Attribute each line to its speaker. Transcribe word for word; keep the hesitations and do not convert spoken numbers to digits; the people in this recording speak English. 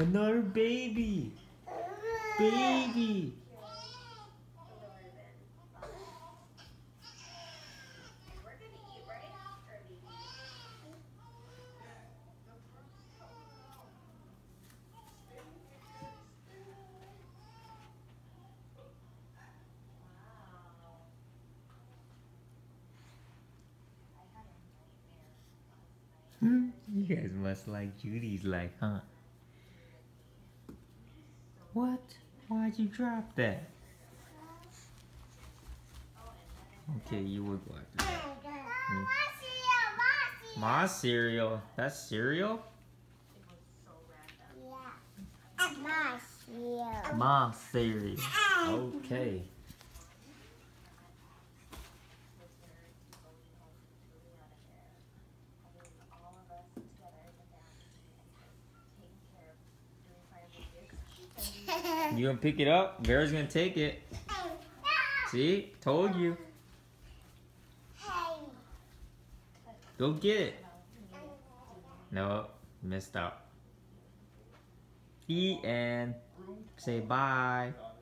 Speaker 1: Another baby. Baby. You guys must like Judy's life, huh? What? Why'd you drop that? Okay, you will go after that. Mm. My cereal. That's cereal?
Speaker 2: Yeah. My cereal.
Speaker 1: My cereal. Okay. You gonna pick it up? Vera's gonna take it. See? Told you. Go get it. No, missed out. Eat and say bye.